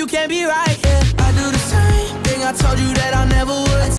you can't be right, yeah. I do the same thing, I told you that